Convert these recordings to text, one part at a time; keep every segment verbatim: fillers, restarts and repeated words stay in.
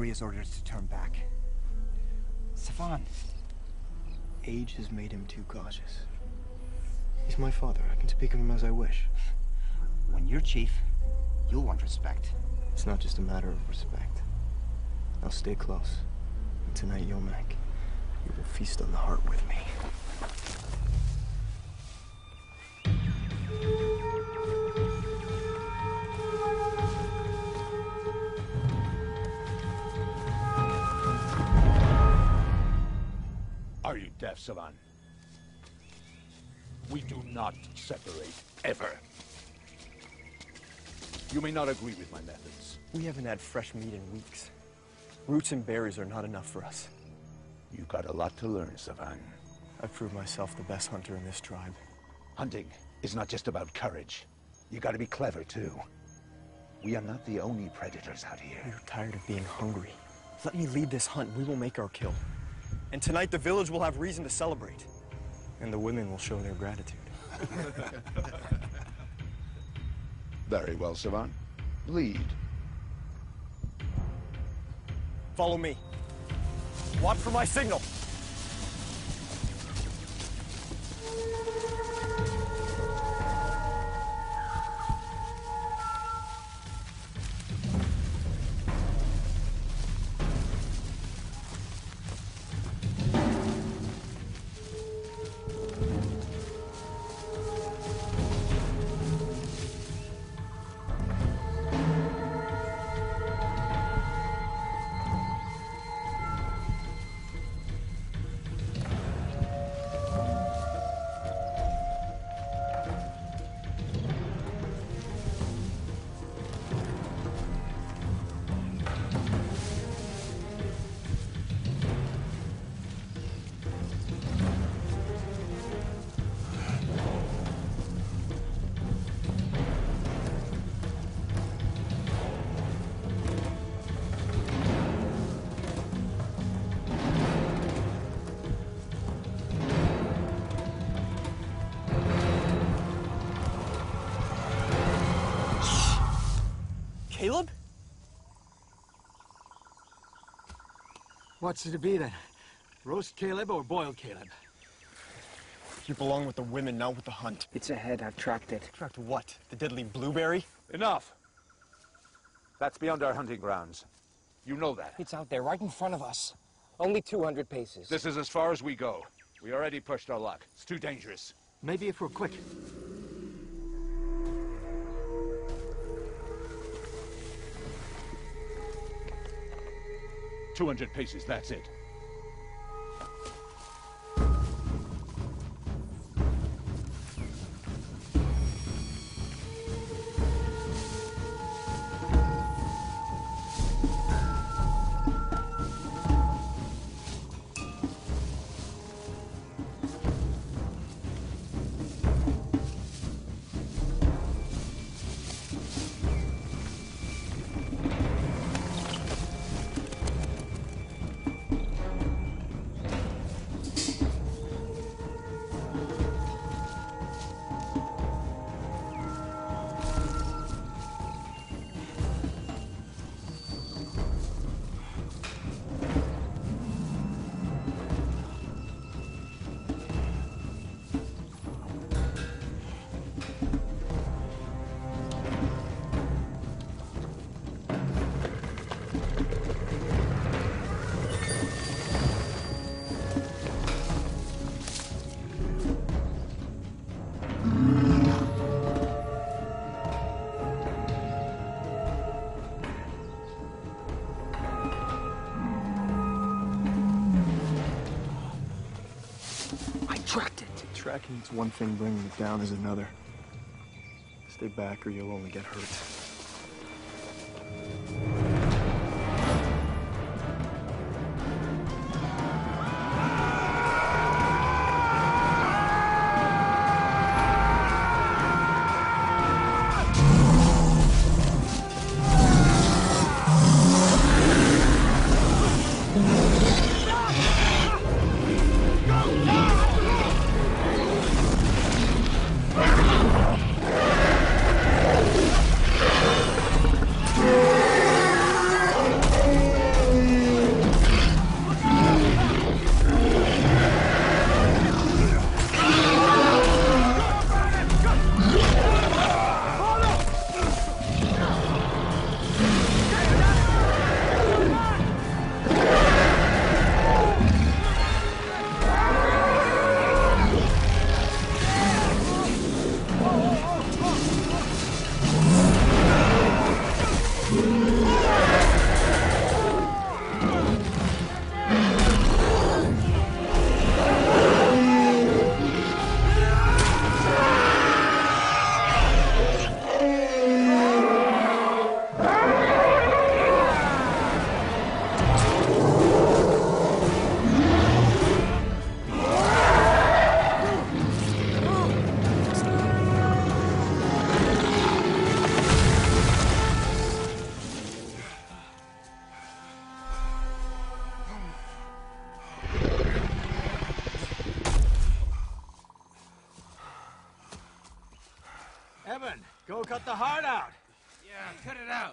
his orders to turn back. Savan. Age has made him too cautious. He's my father. I can speak of him as I wish. When you're chief, you'll want respect. It's not just a matter of respect. I'll stay close. And tonight, Yomak, you will feast on the heart with me. Are you deaf, Savan? We do not separate, ever. You may not agree with my methods. We haven't had fresh meat in weeks. Roots and berries are not enough for us. You've got a lot to learn, Savan. I've proved myself the best hunter in this tribe. Hunting is not just about courage. You gotta be clever, too. We are not the only predators out here. We're tired of being hungry. Let me lead this hunt, we will make our kill. And tonight the village will have reason to celebrate. And the women will show their gratitude. Very well, Savan. Lead. Follow me. Watch for my signal. Caleb? What's it to be then? Roast Caleb or boiled Caleb? You belong with the women, not with the hunt. It's ahead, I've tracked it. Tracked what? The deadly blueberry? Enough! That's beyond our hunting grounds. You know that. It's out there, right in front of us. Only two hundred paces. This is as far as we go. We already pushed our luck. It's too dangerous. Maybe if we're quick. two hundred paces, that's it. Tracking's one thing, bringing it down is another. Stay back or you'll only get hurt. Go, go! cut the heart out. Yeah, cut it out.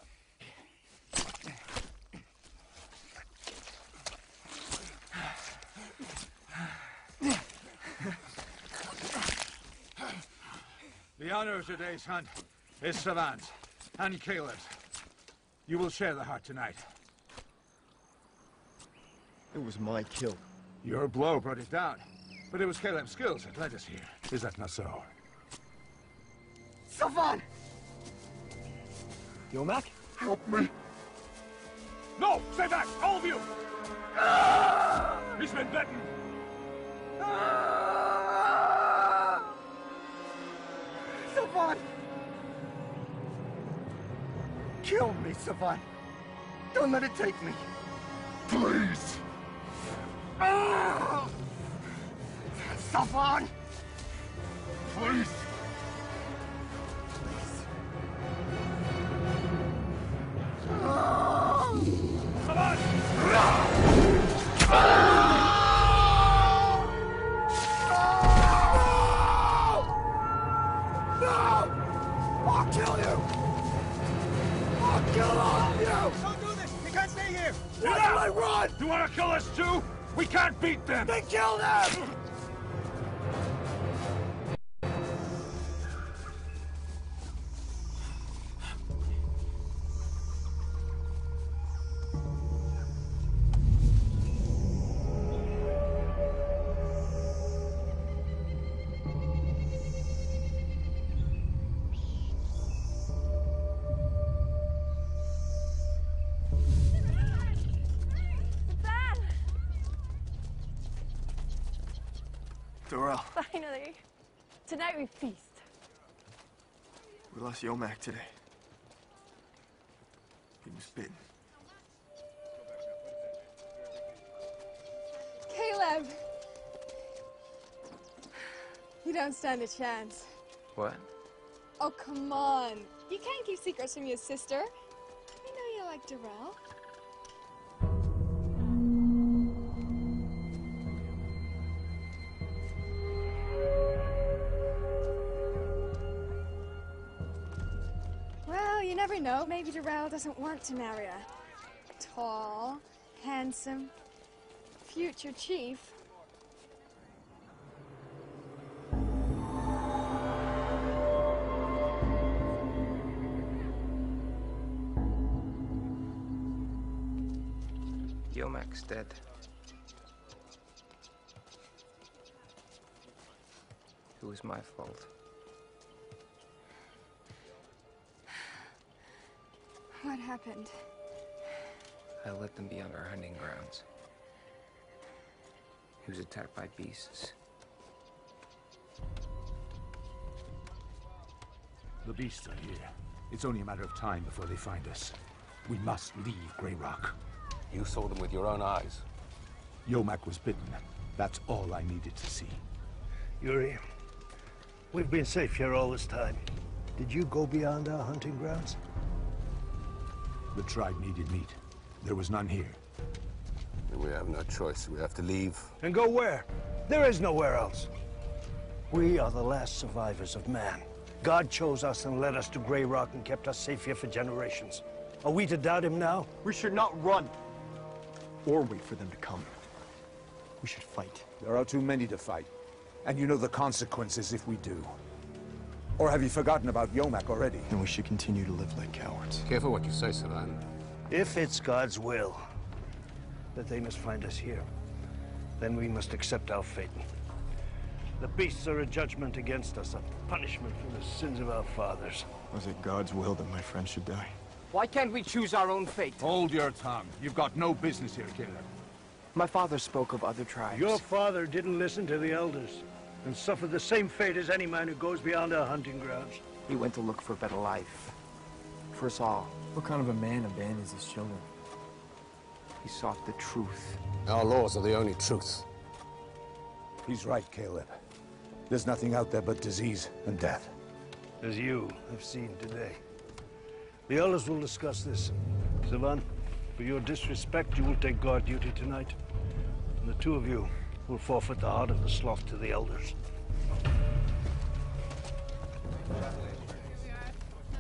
The honor of today's hunt is Savan's and Caleb's. You will share the heart tonight. It was my kill. Your blow brought it down, but it was Caleb's skills that led us here. Is that not so? Savan! Yomak? Help me! No! Stay back! All of you! He's been bitten! Savan! Kill me, Savan! Don't let it take me! Please! Savan! Please! I'll kill you! I'll kill all of you! Don't do this! You can't stay here! Why do I run? You want to kill us too? We can't beat them! They killed him! Dorel, Finally. Tonight we feast. we lost Yomak today. He was bitten. Caleb! You don't stand a chance. What? Oh, come on. You can't keep secrets from your sister. I know you like Darrell. Well, you never know. Maybe Darrell doesn't want to marry a tall, handsome, future chief. Yomak's dead. It was my fault. What happened? I let them be on our hunting grounds. He was attacked by beasts. The beasts are here. It's only a matter of time before they find us. We must leave Grey Rock. You saw them with your own eyes. Yomak was bitten. That's all I needed to see. Yuri, we've been safe here all this time. Did you go beyond our hunting grounds? The tribe needed meat. There was none here. We have no choice. We have to leave. And go where? There is nowhere else. We are the last survivors of man. God chose us and led us to Grey Rock and kept us safe here for generations. Are we to doubt him now? We should not run. Or wait for them to come. We should fight. There are too many to fight. And you know the consequences if we do. Or have you forgotten about Yomak already? Then we should continue to live like cowards. Careful what you say, Savan. If it's God's will that they must find us here, then we must accept our fate. The beasts are a judgment against us, a punishment for the sins of our fathers. Was it God's will that my friend should die? Why can't we choose our own fate? Hold your tongue. You've got no business here, Caleb. My father spoke of other tribes. Your father didn't listen to the elders and suffered the same fate as any man who goes beyond our hunting grounds. He went to look for a better life. For us all. What kind of a man abandons his children? He sought the truth. Our laws are the only truth. He's right, Caleb. There's nothing out there but disease and death. As you have seen today. The elders will discuss this. Savan, for your disrespect, you will take guard duty tonight. And the two of you will forfeit the heart of the sloth to the elders.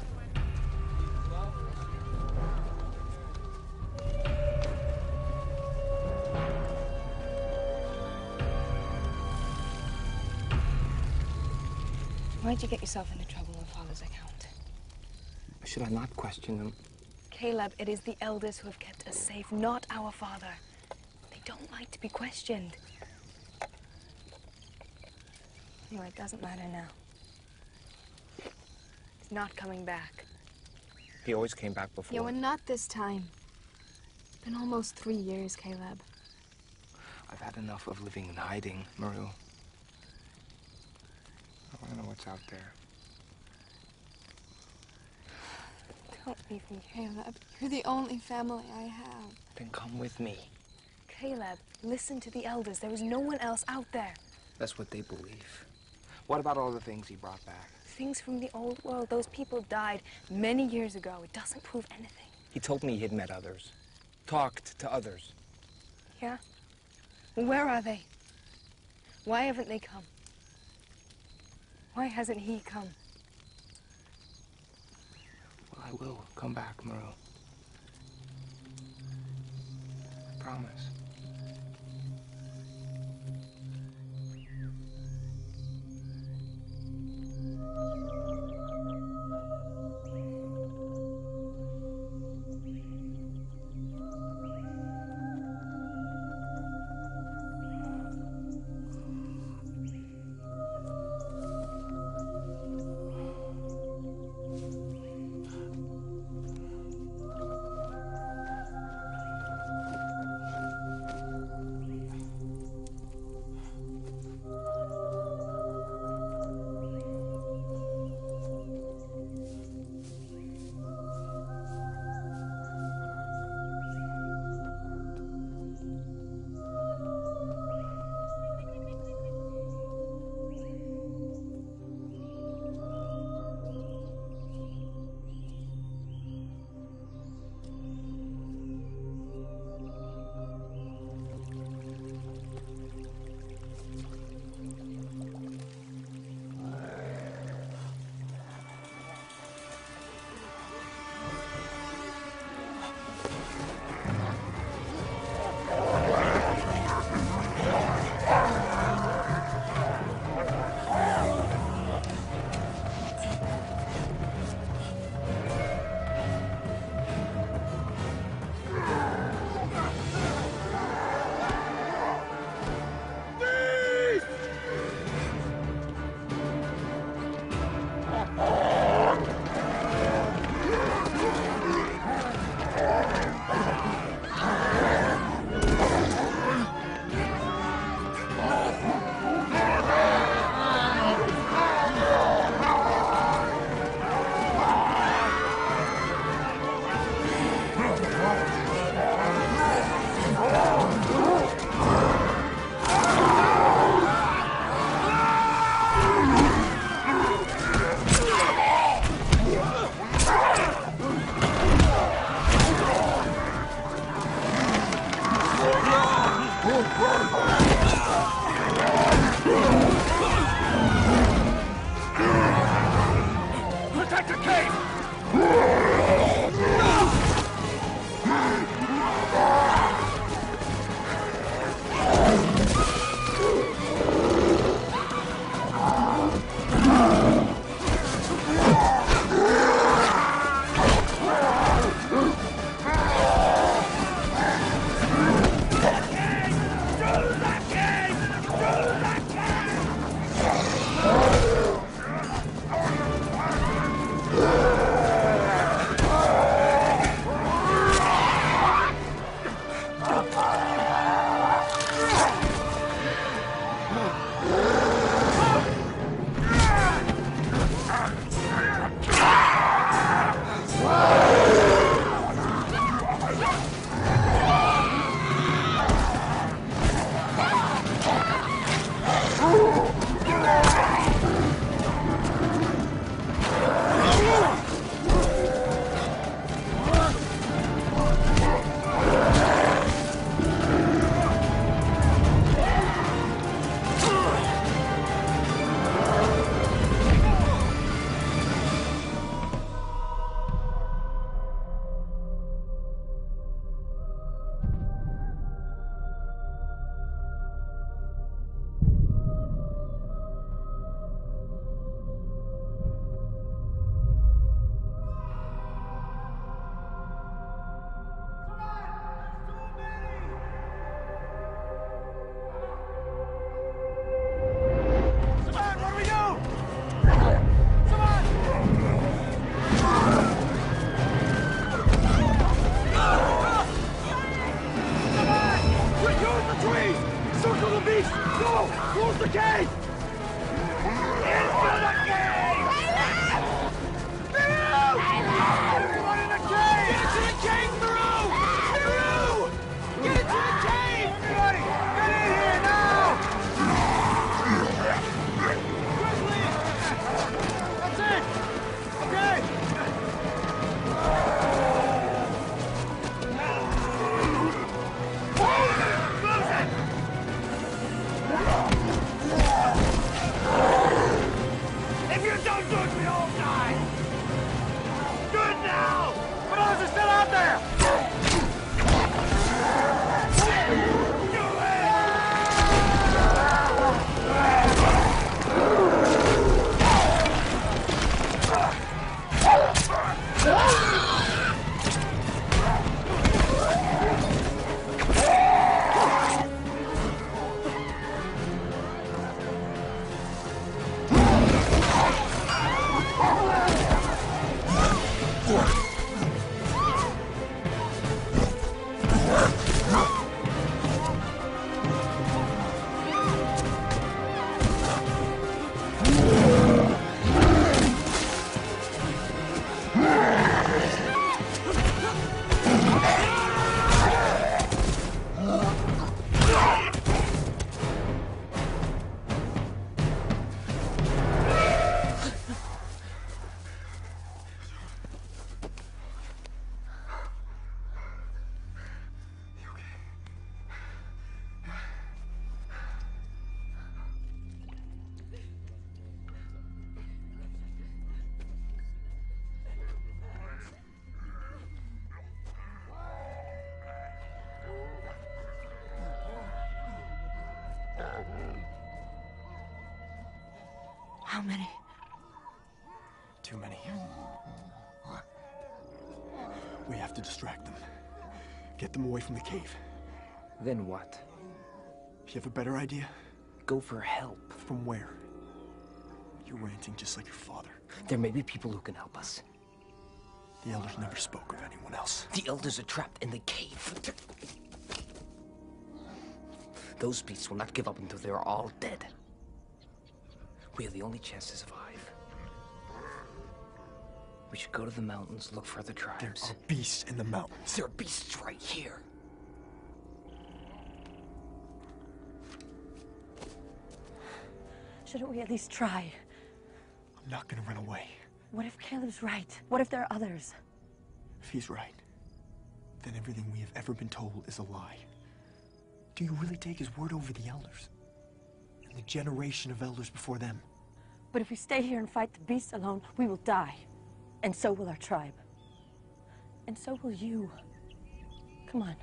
Why'd you get yourself into trouble on Father's account? Should I not question them? Caleb, it is the elders who have kept us safe, not our father. They don't like to be questioned. Anyway, it doesn't matter now. He's not coming back. He always came back before. Yeah, well, not this time. It's been almost three years, Caleb. I've had enough of living in hiding, Maru. I want to know what's out there. Don't leave me, Caleb. You're the only family I have. Then come with me. Caleb, listen to the elders. There is no one else out there. That's what they believe. What about all the things he brought back? Things from the old world. Those people died many years ago. It doesn't prove anything. He told me he'd met others. Talked to others. Yeah? Where are they? Why haven't they come? Why hasn't he come? Well, I will come back, Maru. I promise. Protect the cave! Through the cave! Through the cave! beast! Go! Close the cave! Into the cave! Miru! Everyone in the cave! Get into the cave, Miru! Miru! Get into the cave! Everybody, get in here now! Quickly! That's it! Okay! If you don't do it, we all die! Good now! But others are still out there! How many? Too many. We have to distract them. Get them away from the cave. Then what? You have a better idea? Go for help. From where? You're ranting just like your father. There may be people who can help us. The Elders never spoke of anyone else. The Elders are trapped in the cave. Those beasts will not give up until they are all dead. We have the only chance to survive. We should go to the mountains, look for other tribes. There are beasts in the mountains. There are beasts right here. Shouldn't we at least try? I'm not gonna run away. What if Caleb's right? What if there are others? If he's right, then everything we have ever been told is a lie. Do you really take his word over the Elders? And the generation of Elders before them? But if we stay here and fight the beasts alone, we will die. And so will our tribe. And so will you. Come on.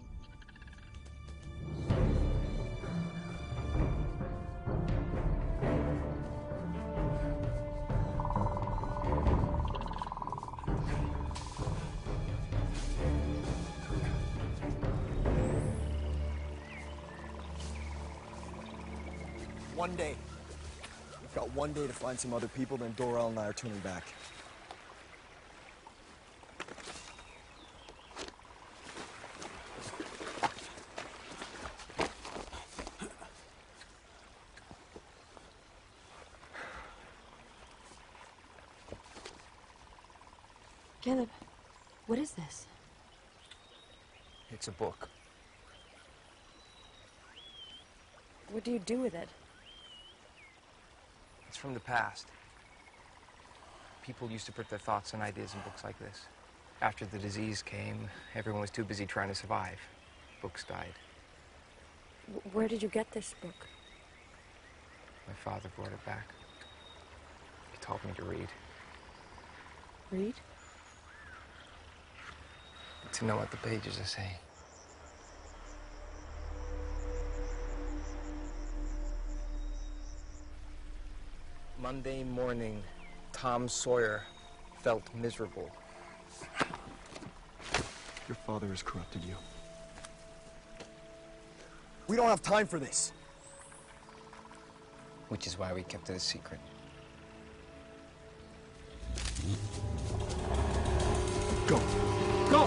One day. We've got one day to find some other people, then Dorel and I are turning back. Caleb, what is this? It's a book. What do you do with it? It's from the past. People used to put their thoughts and ideas in books like this. After the disease came, everyone was too busy trying to survive. Books died. W- where did you get this book? My father brought it back. He taught me to read. Read? To know what the pages are saying. Monday morning, Tom Sawyer felt miserable. Your father has corrupted you. We don't have time for this. Which is why we kept it a secret. Go. Go!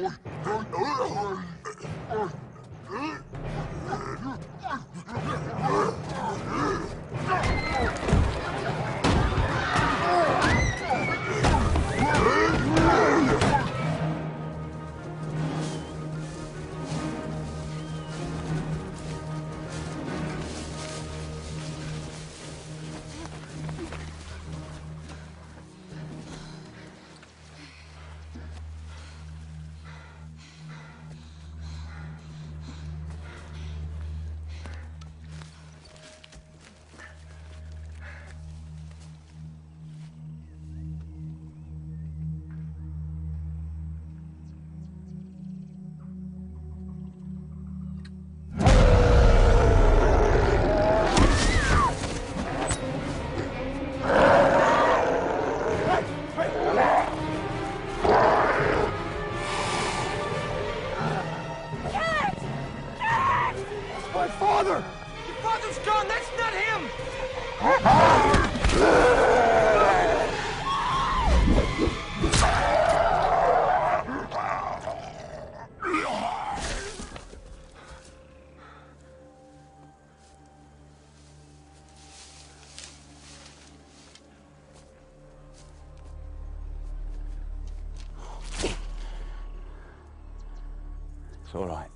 It's all right.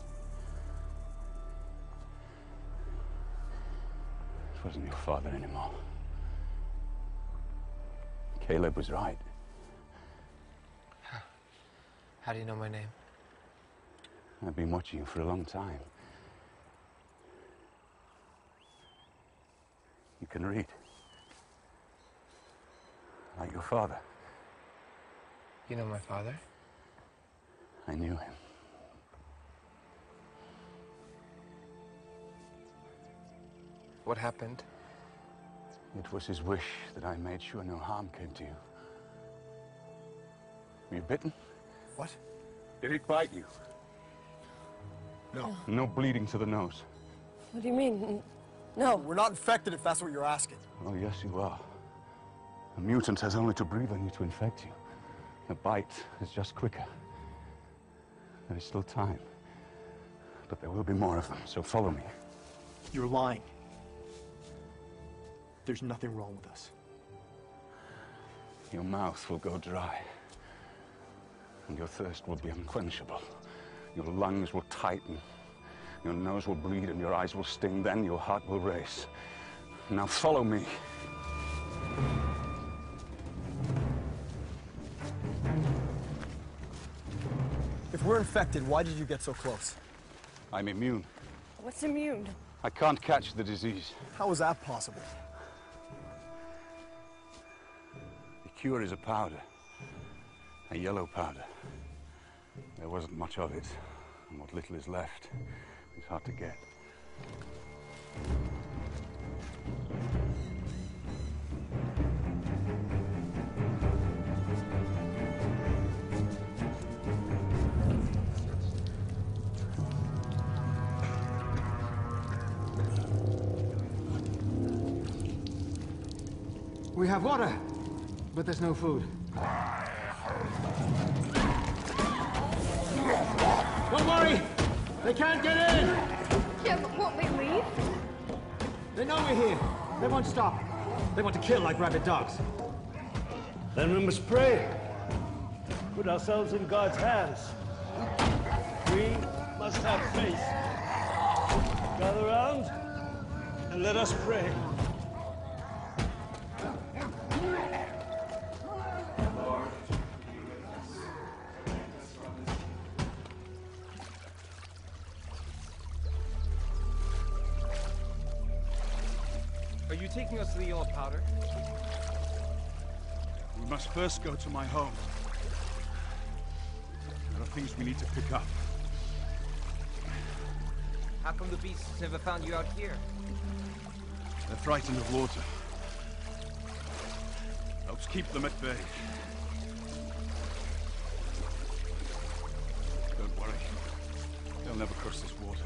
This wasn't your father anymore. Caleb was right. How do you know my name? I've been watching you for a long time. You can read. Like your father. You know my father? I knew him. What happened? It was his wish that I made sure no harm came to you. Were you bitten? What? Did it bite you? No. No bleeding to the nose? What do you mean? No. We're not infected if that's what you're asking. Oh, yes, you are. A mutant has only to breathe on you to infect you. A bite is just quicker. There is still time. But there will be more of them, so follow me. You're lying. There's nothing wrong with us. Your mouth will go dry. And your thirst will be unquenchable. Your lungs will tighten. Your nose will bleed and your eyes will sting. Then your heart will race. Now follow me. If we're infected, why did you get so close? I'm immune. What's immune? I can't catch the disease. How is that possible? The cure is a powder. A yellow powder. There wasn't much of it. And what little is left is hard to get. We have water, but there's no food. Don't worry! They can't get in! Yeah, but won't we leave? They know we're here. They won't stop. They want to kill like rabid dogs. Then we must pray. Put ourselves in God's hands. We must have faith. Gather round and let us pray. Are you taking us to the yellow powder? We must first go to my home. There are things we need to pick up. How come the beasts never found you out here? They're frightened of water. Helps keep them at bay. Don't worry. They'll never cross this water.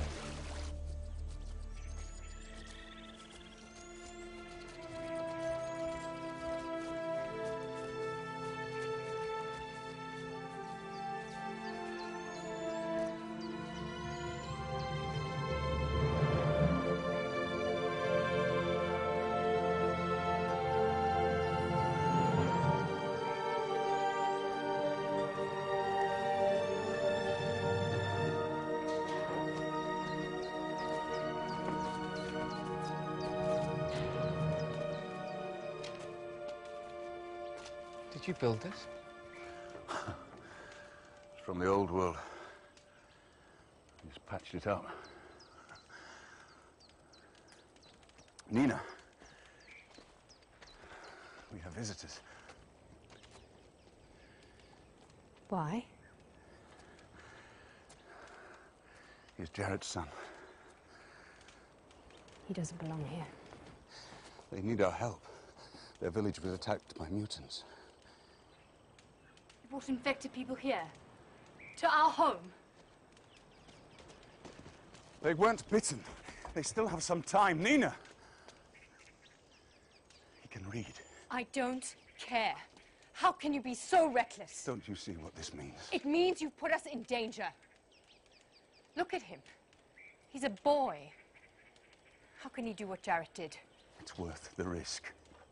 Did you build this? It's from the old world. Just patched it up. Nina. We have visitors. Why? He's Jared's son. He doesn't belong here. They need our help. Their village was attacked by mutants. You brought infected people here? To our home? They weren't bitten. They still have some time. Nina! He can read. I don't care. How can you be so reckless? Don't you see what this means? It means you've put us in danger. Look at him. He's a boy. How can he do what Jared did? It's worth the risk.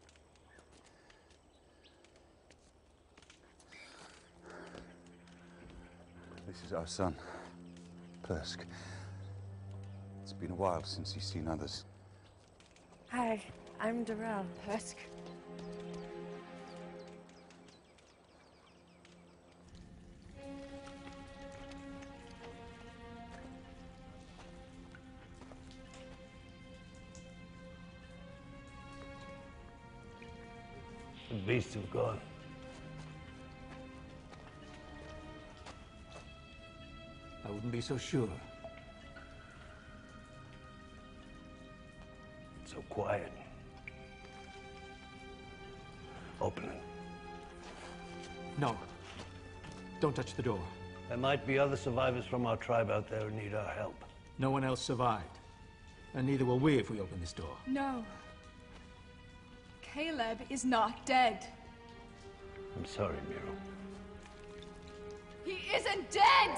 This is our son, Persk. It's been a while since he's seen others. Hi, I'm Darrell. Persk. The beasts have gone. I wouldn't be so sure. It's so quiet. Open it. No. Don't touch the door. There might be other survivors from our tribe out there who need our help. No one else survived. And neither will we if we open this door. No. Caleb is not dead. I'm sorry, Miro. He isn't dead!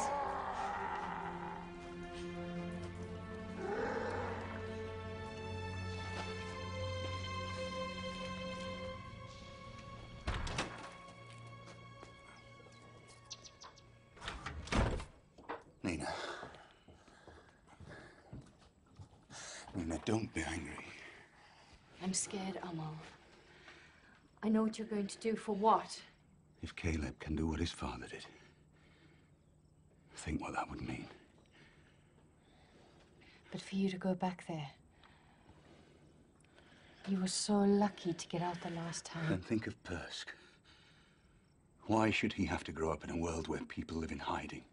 Nina. Nina, don't be angry. I'm scared, Amal. I know what you're going to do. For what? If Caleb can do what his father did, think what that would mean. But for you to go back there. You were so lucky to get out the last time. Then think of Persk. Why should he have to grow up in a world where people live in hiding?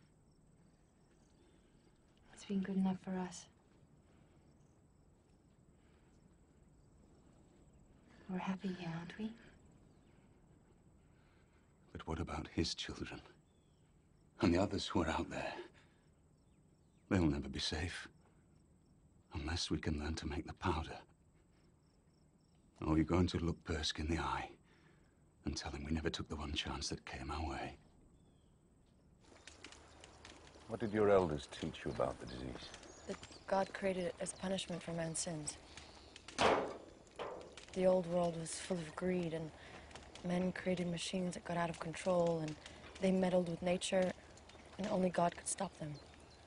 It's been good enough for us. We're happy here, aren't we? But what about his children? And the others who are out there? They'll never be safe. Unless we can learn to make the powder. Or are you going to look Persk in the eye and tell him we never took the one chance that came our way? What did your elders teach you about the disease? That God created it as punishment for man's sins. The old world was full of greed, and men created machines that got out of control, and they meddled with nature, and only God could stop them.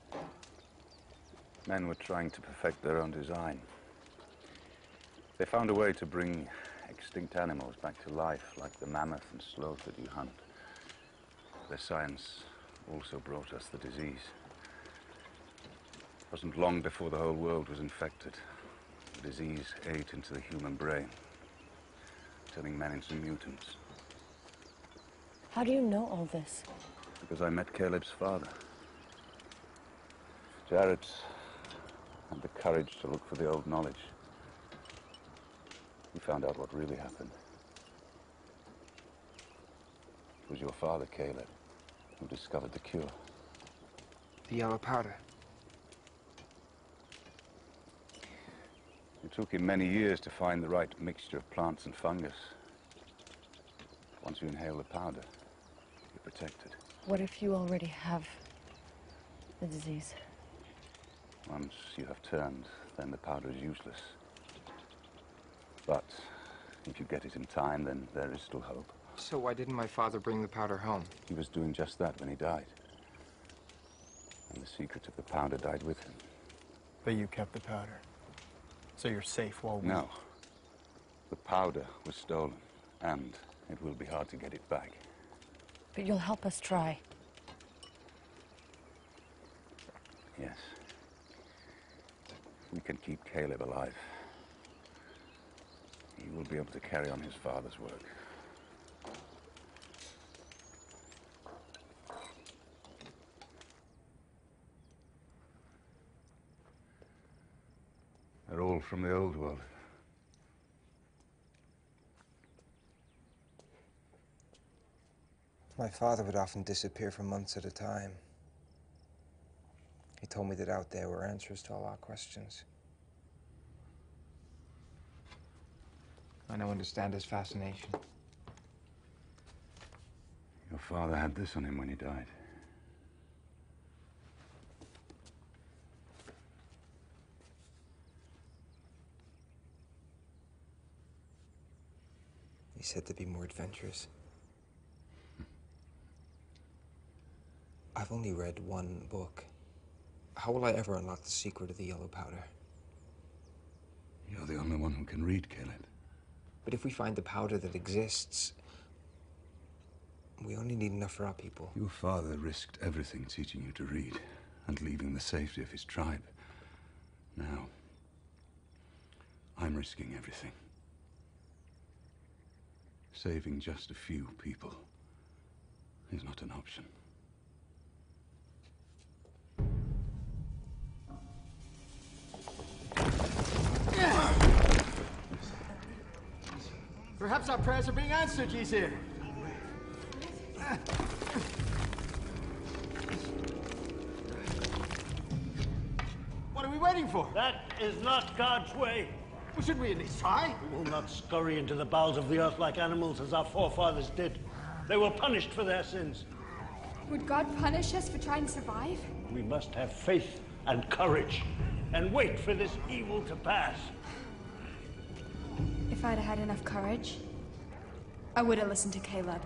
Men were trying to perfect their own design. They found a way to bring extinct animals back to life, like the mammoth and sloth that you hunt. Their science also brought us the disease. It wasn't long before the whole world was infected. The disease ate into the human brain, turning men into mutants. How do you know all this? Because I met Caleb's father. Jared had the courage to look for the old knowledge. He found out what really happened. It was your father, Caleb, who discovered the cure. The yellow powder. It took him many years to find the right mixture of plants and fungus. Once you inhale the powder, you're protected. What if you already have the disease? Once you have turned, then the powder is useless. But if you get it in time, then there is still hope. So why didn't my father bring the powder home? He was doing just that when he died. And the secret of the powder died with him. But you kept the powder. So you're safe while we... No. The powder was stolen, and It will be hard to get it back. But you'll help us try. Yes. We can keep Caleb alive. He will be able to carry on his father's work. They're all from the old world. My father would often disappear for months at a time. He told me that out there were answers to all our questions. I now understand his fascination. Your father had this on him when he died. He said to be more adventurous. I've only read one book. How will I ever unlock the secret of the yellow powder? You're the only one who can read, Caleb. But if we find the powder that exists, we only need enough for our people. Your father risked everything teaching you to read and leaving the safety of his tribe. Now, I'm risking everything. Saving just a few people is not an option. Perhaps our prayers are being answered, Ysir. What are we waiting for? That is not God's way. Well, should we at least try? We will not scurry into the bowels of the earth like animals as our forefathers did. They were punished for their sins. Would God punish us for trying to survive? We must have faith and courage and wait for this evil to pass. If I'd had enough courage, I would have listened to Caleb.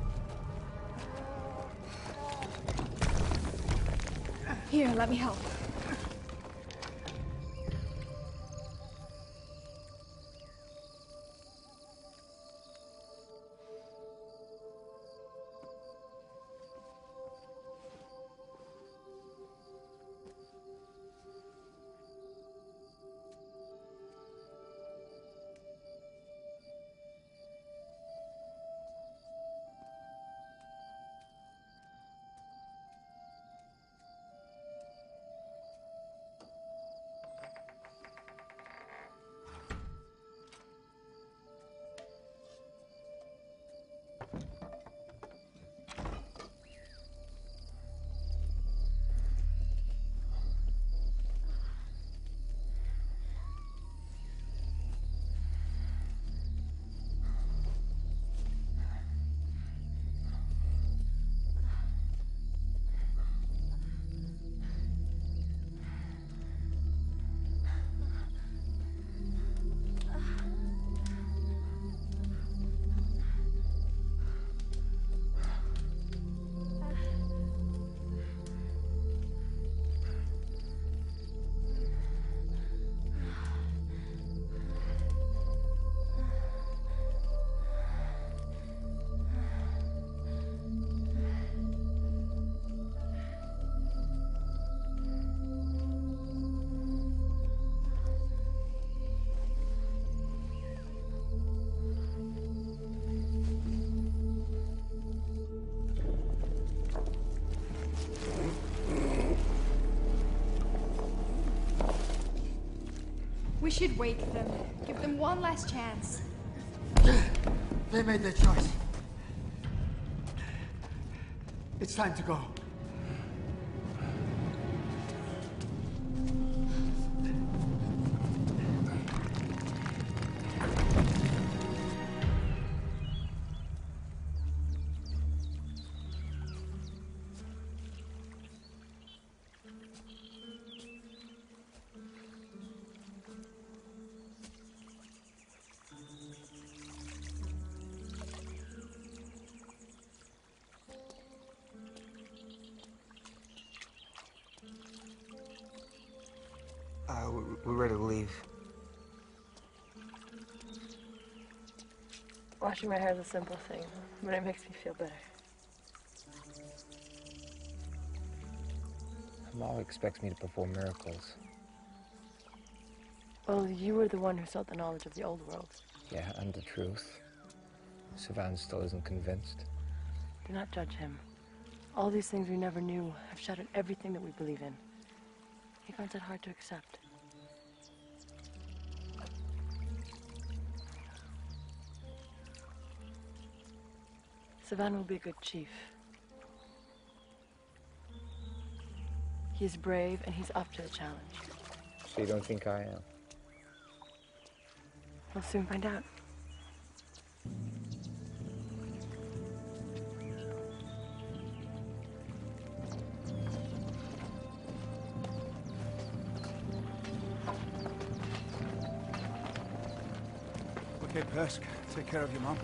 Here, let me help. We should wake them. Give them one last chance. They made their choice. It's time to go. Uh, we're ready to leave. Washing my hair is a simple thing, but it makes me feel better. Amal expects me to perform miracles. Well, you were the one who sought the knowledge of the old world. Yeah, and the truth. Sivan still isn't convinced. Do not judge him. All these things we never knew have shattered everything that we believe in. He finds it hard to accept. Sivan will be a good chief. He is brave and he's up to the challenge. So you don't think I am? We'll soon find out. Okay, Persk, take care of your mom.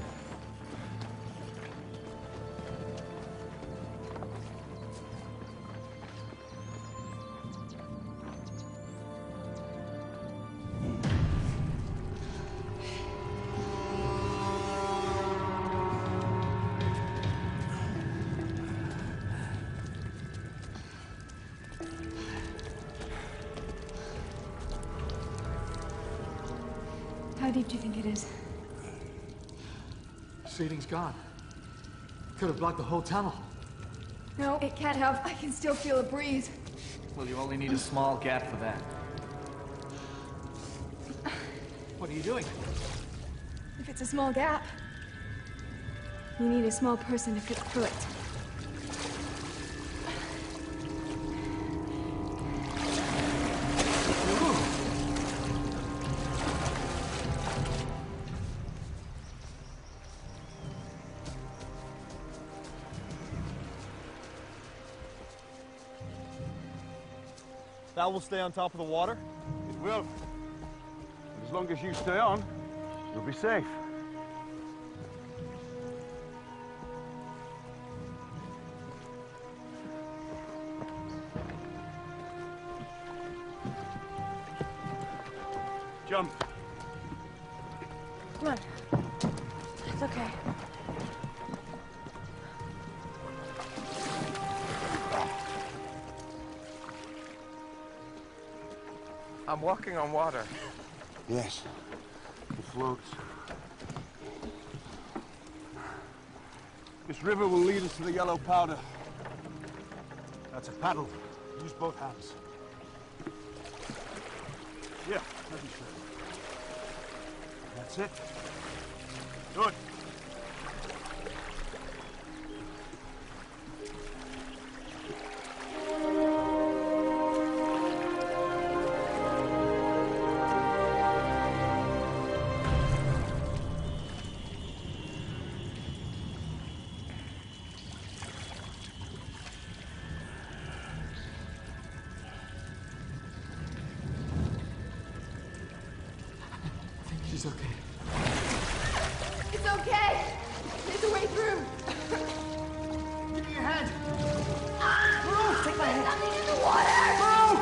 How deep do you think it is? Seating's gone. Could have blocked the whole tunnel. No, it can't have. I can still feel a breeze. Well, you only need a small gap for that. What are you doing? If it's a small gap, you need a small person to fit through it. That will stay on top of the water? It will. As long as you stay on, you'll be safe. Jump. Come on. It's okay. I'm walking on water. Yes, it floats. This river will lead us to the yellow powder. That's a paddle. Use both hands. Yeah, that'd be sure. That's it. Good. She's okay. It's okay. There's a way through. Give me your hand. Ah, take my hand. Something in the water. Move!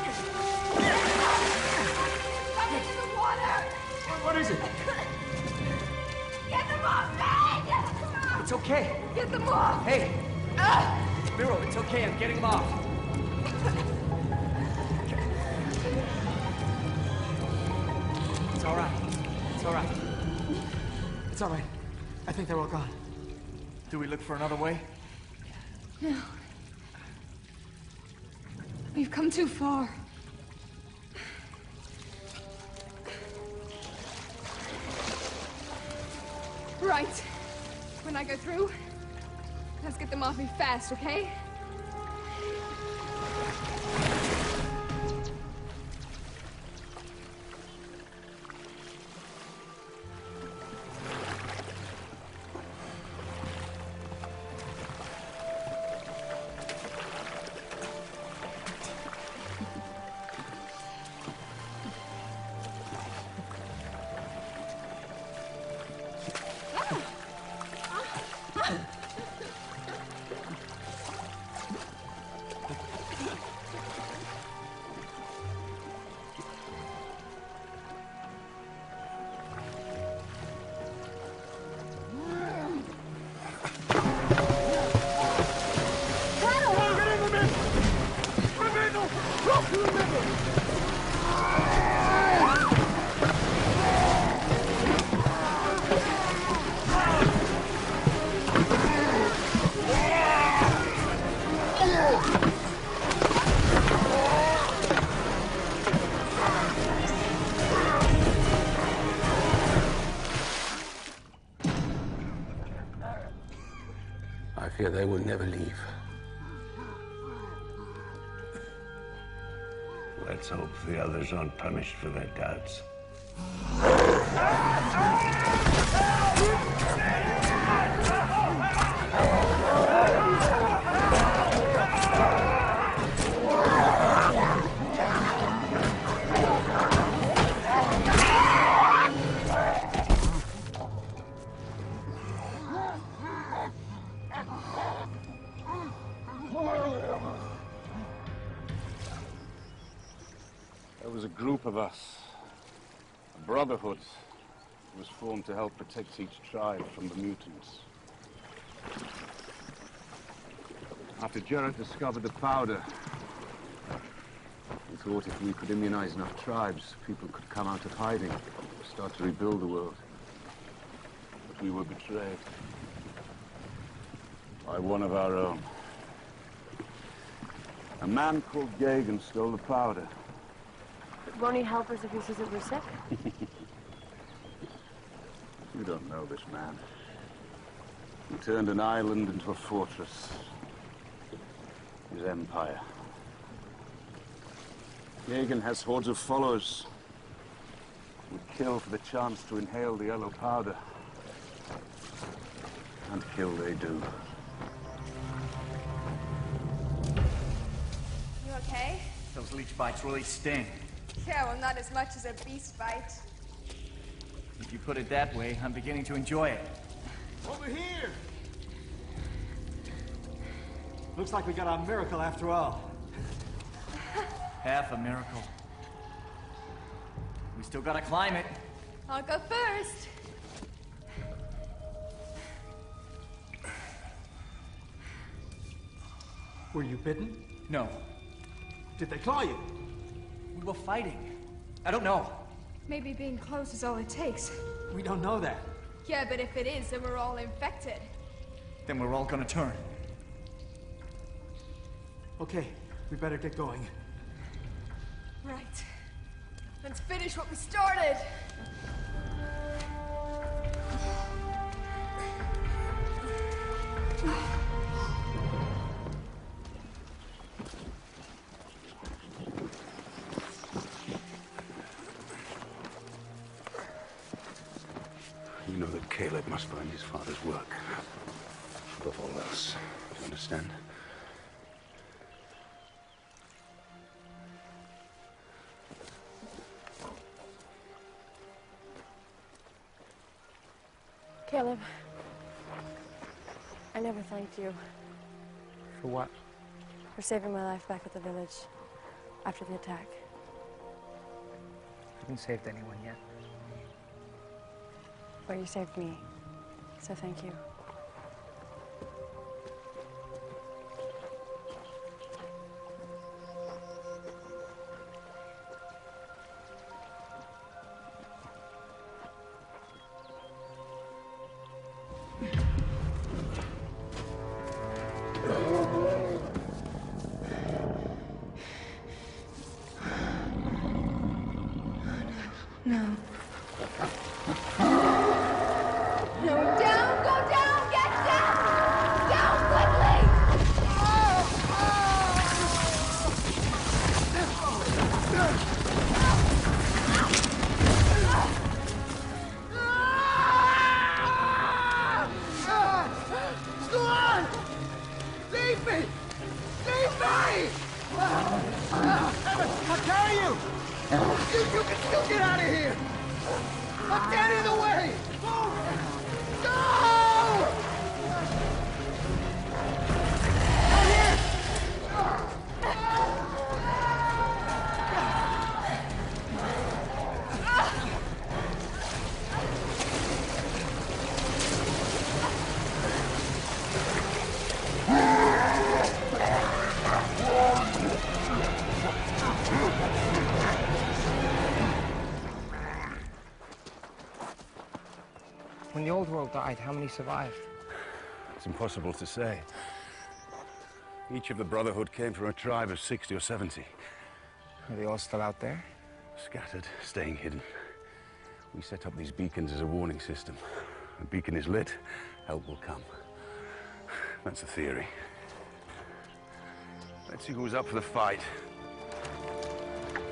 Something in the water. What is it? Get them off me! It's okay. Get them off. Hey, Ah! Miro, it's okay. I'm getting them off. It's all right. It's all right. It's all right. I think they're all gone. Do we look for another way? No. We've come too far. Right. When I go through, let's get them off me fast, okay? Let's hope the others aren't punished for their doubts. There was a group of us, a brotherhood, was formed to help protect each tribe from the mutants. After Jarrett discovered the powder, we thought if we could immunize enough tribes, people could come out of hiding, start to rebuild the world. But we were betrayed by one of our own. A man called Gagan stole the powder. Won't he help us if he says that we're sick? You don't know this man. He turned an island into a fortress. His empire. Gagan has hordes of followers who kill for the chance to inhale the yellow powder. And kill they do. You okay? Those leech bites really sting. Yeah, well, not as much as a beast bite. If you put it that way, I'm beginning to enjoy it. Over here! Looks like we got a miracle after all. Half a miracle. We still gotta climb it. I'll go first. Were you bitten? No. Did they claw you? We were fighting. I don't know. Maybe being close is all it takes. We don't know that. Yeah, but if it is, then we're all infected. Then we're all gonna turn. Okay, we better get going. Right. Let's finish what we started. You know that Caleb must find his father's work. Above all else. You understand? Caleb, I never thanked you For what? for saving my life back at the village after the attack. I haven't saved anyone yet. But you saved me, so thank you. No. No, down, go down, get down! Down quickly! Stuart! Leave me! Leave me! Evan, I'll carry you! You, you can still get out of here! I'm getting in the way! Move! Go! Out here! When the old world died, how many survived? It's impossible to say. Each of the Brotherhood came from a tribe of sixty or seventy. Are they all still out there? Scattered, staying hidden. We set up these beacons as a warning system. A beacon is lit, help will come. That's the theory. Let's see who's up for the fight.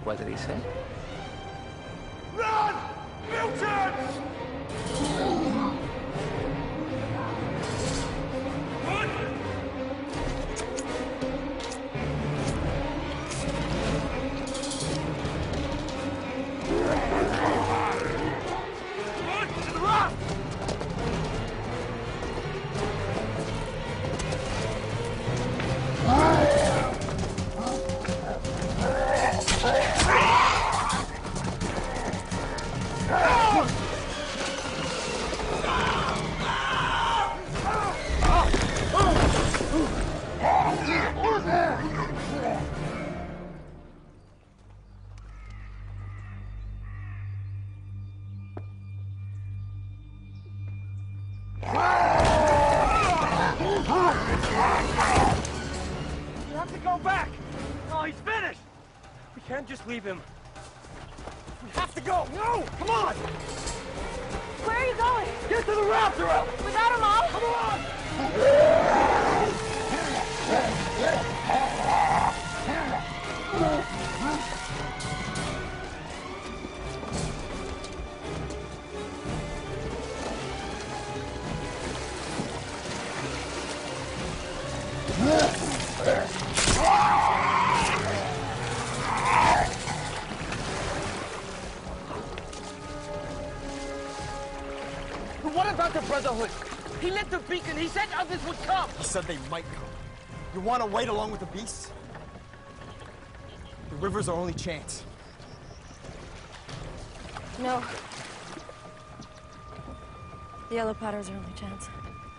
What did he say? Run! Mutants! Leave him. We have to go. No! Come on! Where are you going? Get to the raptor! Without him all? Come on! What about the Brotherhood? He lit the beacon. He said others would come. He said they might come. You want to wait along with the beasts? The river's our only chance. No. The Yellow Potter's our only chance.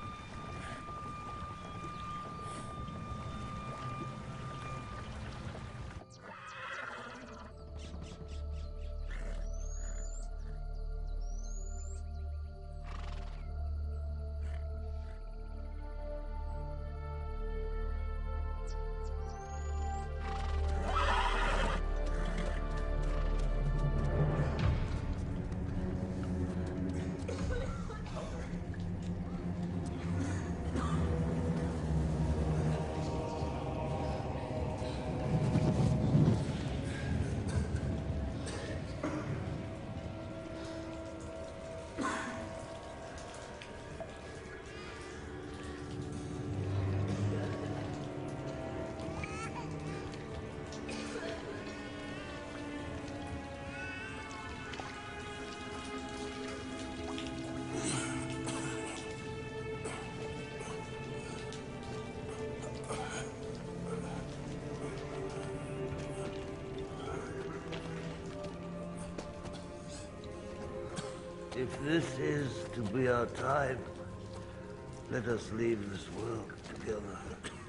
If this is to be our time, let us leave this world together.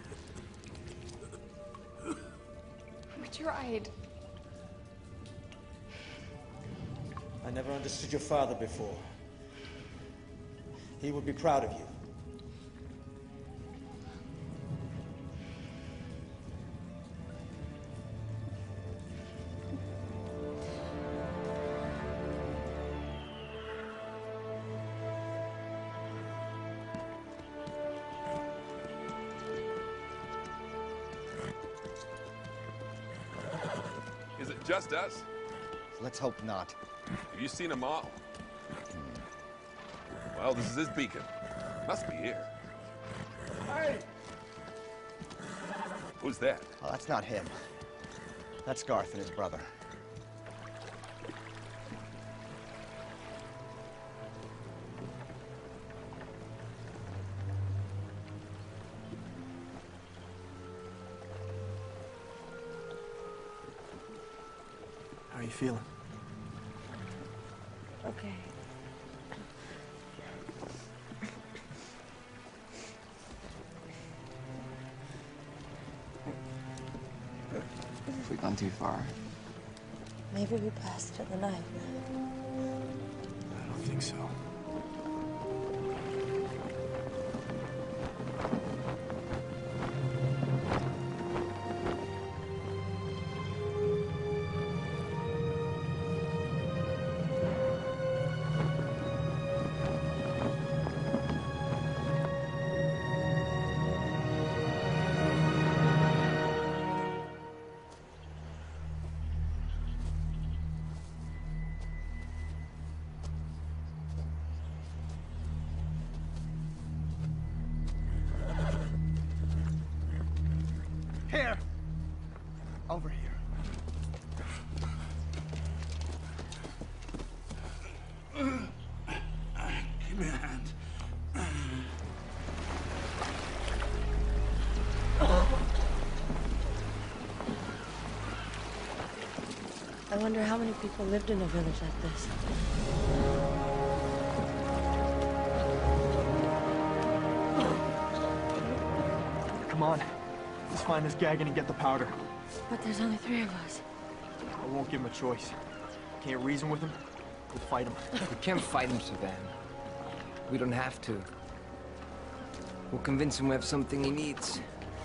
We tried. I never understood your father before. He would be proud of you. Is it just us? Let's hope not. Have you seen them all? Well, this is his beacon. Must be here. Hey! Who's that? Oh, that's not him. That's Garth and his brother. How are you feeling? Okay. Have we gone too far? Maybe we passed for the night. I don't think so. Here. Over here. Give me a hand. I wonder how many people lived in a village like this. Come on. Let's find this Gagan and get the powder. But there's only three of us. I won't give him a choice. Can't reason with him. We'll fight him. We can't fight him, Savan. We don't have to. We'll convince him we have something he needs.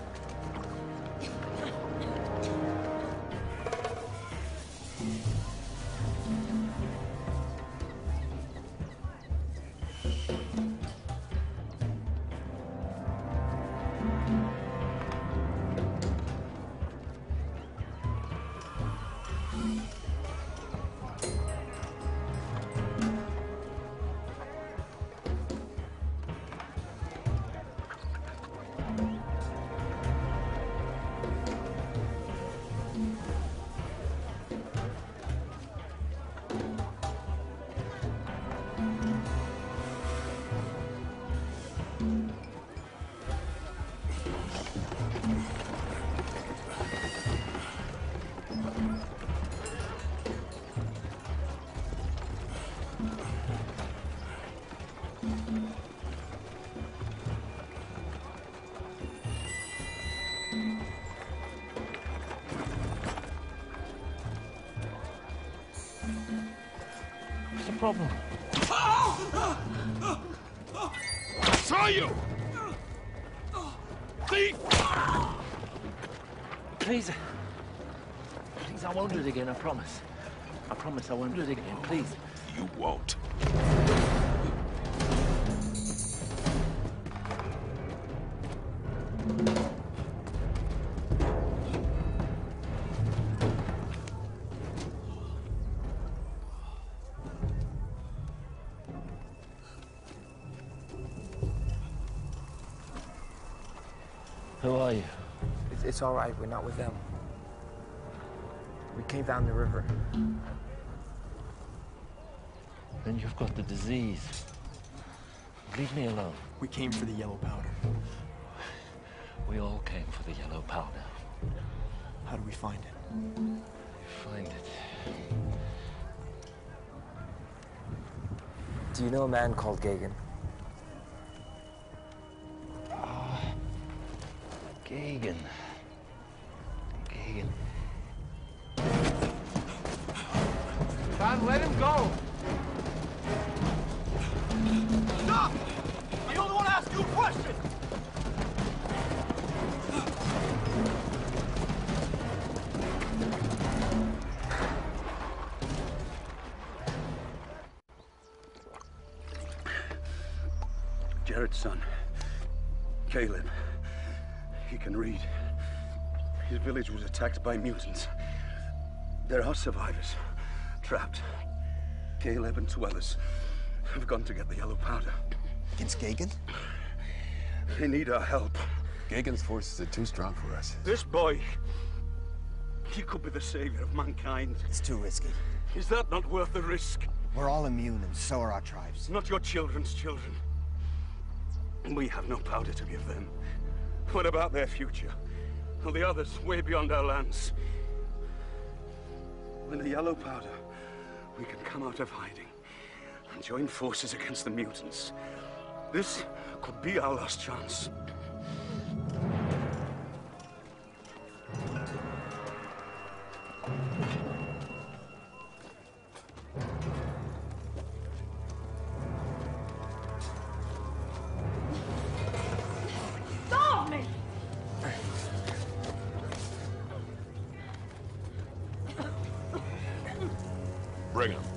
What's the problem? I saw you! Thief! Please. Please, I won't do it again, I promise. I promise I won't do it again, please. You won't. Who are you? It's, it's all right. We're not with them. We came down the river. Then you've got the disease. Leave me alone. We came for the yellow powder. We all came for the yellow powder. How do we find it? Find it. Do you know a man called Gagan? Gagan. Gagan. Don, let him go! Stop! I only want to ask you a question! Jared's son, Caleb. He can read. His village was attacked by mutants. There are survivors, trapped. Caleb and two others have gone to get the yellow powder. Against Gagan? They need our help. Gagan's forces are too strong for us. This boy, he could be the savior of mankind. It's too risky. Is that not worth the risk? We're all immune, and so are our tribes. Not your children's children. We have no powder to give them. What about their future? And the others way beyond our lands? With the yellow powder, we can come out of hiding and join forces against the mutants. This could be our last chance. Stop me! Bring him.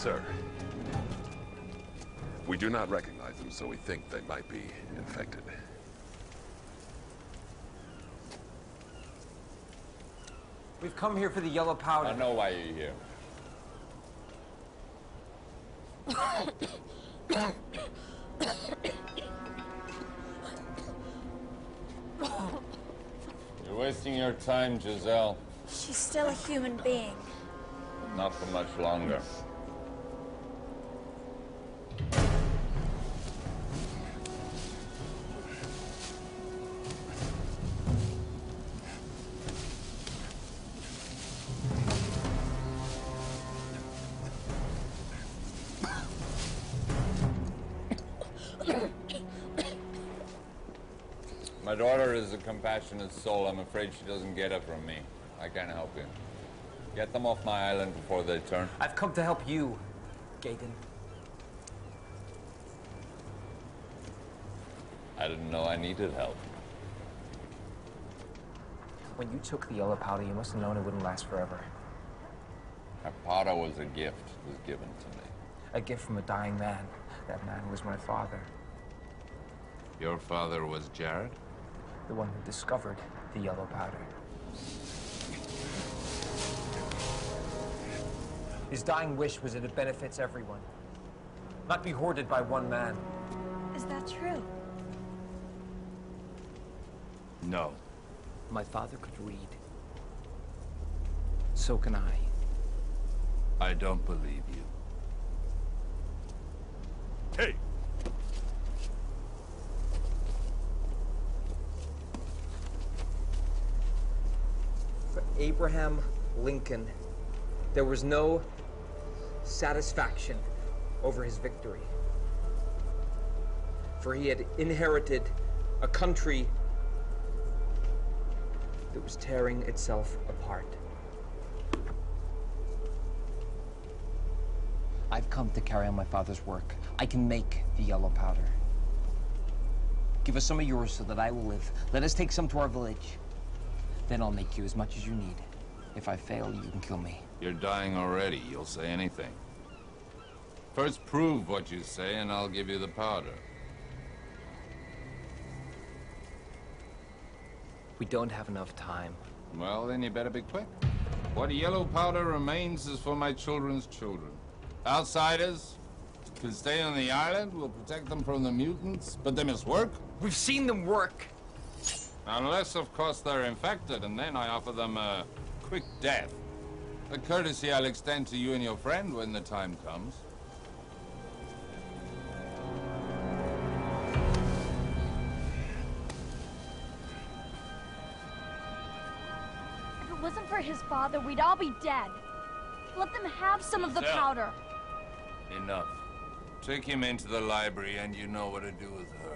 Sir, we do not recognize them, so we think they might be infected. We've come here for the yellow powder. I know why you're here. You're wasting your time, Giselle. She's still a human being. Not for much longer. My daughter is a compassionate soul. I'm afraid she doesn't get it from me. I can't help you. Get them off my island before they turn. I've come to help you, Gaten. I didn't know I needed help. When you took the yellow powder, you must have known it wouldn't last forever. That powder was a gift. It was given to me. A gift from a dying man. That man was my father. Your father was Jared? The one who discovered the yellow powder. His dying wish was that it benefits everyone, not be hoarded by one man. Is that true? No. My father could read. So can I. I don't believe you. Hey! For Abraham Lincoln, there was no satisfaction over his victory. For he had inherited a country that was tearing itself apart. I've come to carry on my father's work. I can make the yellow powder. Give us some of yours so that I will live. Let us take some to our village. Then I'll make you as much as you need. If I fail, you can kill me. You're dying already. You'll say anything. First prove what you say, and I'll give you the powder. We don't have enough time. Well, then you better be quick. What yellow powder remains is for my children's children. Outsiders can stay on the island. We'll protect them from the mutants, but they must work. We've seen them work. Unless, of course, they're infected, and then I offer them a quick death. A courtesy I'll extend to you and your friend when the time comes. If it wasn't for his father, we'd all be dead. Let them have some of the Giselle. powder. Enough. Take him into the library, and you know what to do with her.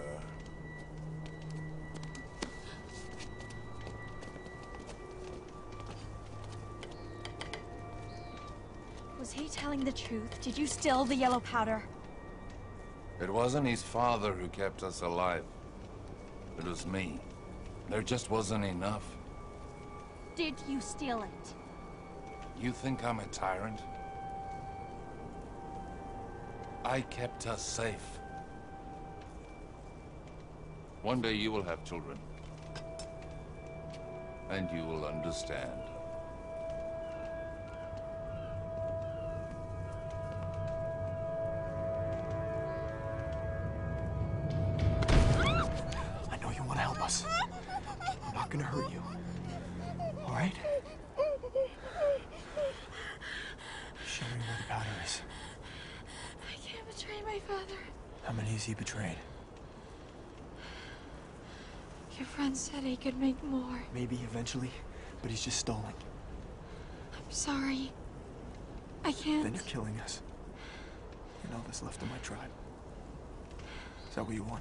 Was he telling the truth? Did you steal the yellow powder? It wasn't his father who kept us alive. It was me. There just wasn't enough. Did you steal it? You think I'm a tyrant? I kept us safe. One day you will have children. And you will understand. I know you want to help us. I'm not gonna hurt you. All right? Show me where the powder is. I can't betray my father. How many has he betrayed? Your friend said he could make more. Maybe eventually, but he's just stalling. I'm sorry. I can't. Then you're killing us. And all that's left of my tribe. Is that what you want?